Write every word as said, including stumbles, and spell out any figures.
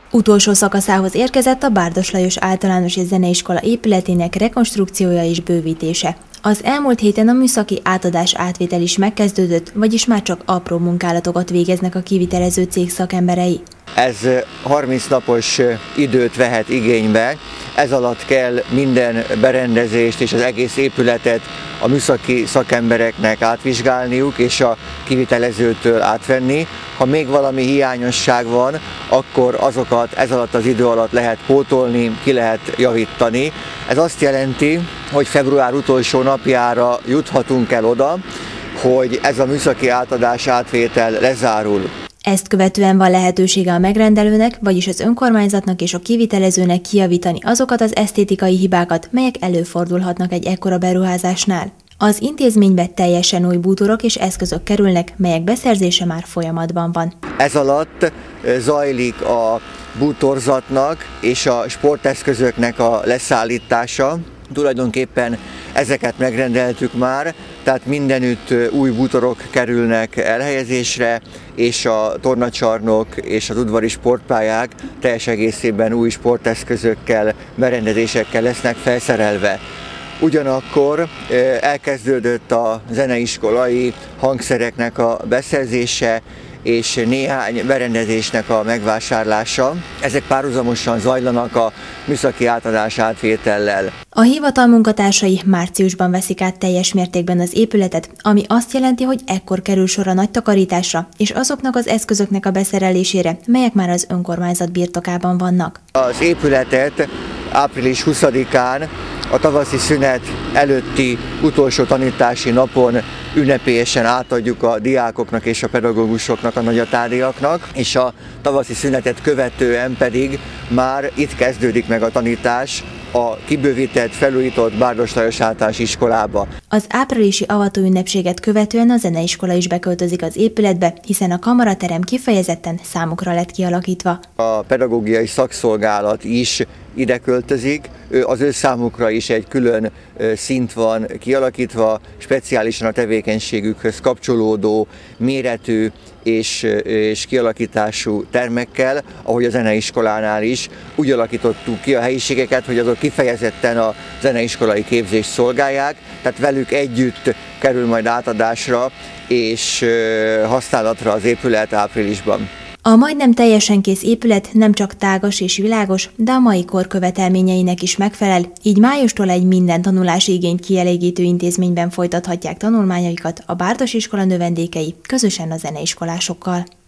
Utolsó szakaszához érkezett a Bárdos Lajos Általános és Zeneiskola épületének rekonstrukciója és bővítése. Az elmúlt héten a műszaki átadás átvétel is megkezdődött, vagyis már csak apró munkálatokat végeznek a kivitelező cég szakemberei. Ez harminc napos időt vehet igénybe, ez alatt kell minden berendezést és az egész épületet a műszaki szakembereknek átvizsgálniuk és a kivitelezőtől átvenni. Ha még valami hiányosság van, akkor azokat ez alatt az idő alatt lehet pótolni, ki lehet javítani. Ez azt jelenti, hogy február utolsó napjára juthatunk el oda, hogy ez a műszaki átadás átvétel lezárul. Ezt követően van lehetősége a megrendelőnek, vagyis az önkormányzatnak és a kivitelezőnek kijavítani azokat az esztétikai hibákat, melyek előfordulhatnak egy ekkora beruházásnál. Az intézménybe teljesen új bútorok és eszközök kerülnek, melyek beszerzése már folyamatban van. Ez alatt zajlik a bútorzatnak és a sporteszközöknek a leszállítása. Tulajdonképpen ezeket megrendeltük már, tehát mindenütt új bútorok kerülnek elhelyezésre, és a tornacsarnok és az udvari sportpályák teljes egészében új sporteszközökkel, berendezésekkel lesznek felszerelve. Ugyanakkor elkezdődött a zeneiskolai hangszereknek a beszerzése, és néhány berendezésnek a megvásárlása. Ezek párhuzamosan zajlanak a műszaki átadás átvétellel. A hivatal munkatársai márciusban veszik át teljes mértékben az épületet, ami azt jelenti, hogy ekkor kerül sor a nagy takarításra és azoknak az eszközöknek a beszerelésére, melyek már az önkormányzat birtokában vannak. Az épületet április huszadikán a tavaszi szünet előtti utolsó tanítási napon ünnepélyesen átadjuk a diákoknak és a pedagógusoknak, a nagyatádiaknak, és a tavaszi szünetet követően pedig már itt kezdődik meg a tanítás a kibővített, felújított Bárdos Lajos Általános Iskolába. Az áprilisi avatóünnepséget követően a zeneiskola is beköltözik az épületbe, hiszen a kamaraterem kifejezetten számukra lett kialakítva. A pedagógiai szakszolgálat is ide költözik, az ő számukra is egy külön szint van kialakítva, speciálisan a tevékenységükhöz kapcsolódó méretű és, és kialakítású termekkel, ahogy a zeneiskolánál is. Úgy alakítottuk ki a helyiségeket, hogy azok kifejezetten a zeneiskolai képzést szolgálják, tehát velük együtt kerül majd átadásra és használatra az épület áprilisban. A majdnem teljesen kész épület nem csak tágas és világos, de a mai kor követelményeinek is megfelel, így májustól egy minden tanulási igényt kielégítő intézményben folytathatják tanulmányaikat a Bárdos iskola növendékei közösen a zeneiskolásokkal.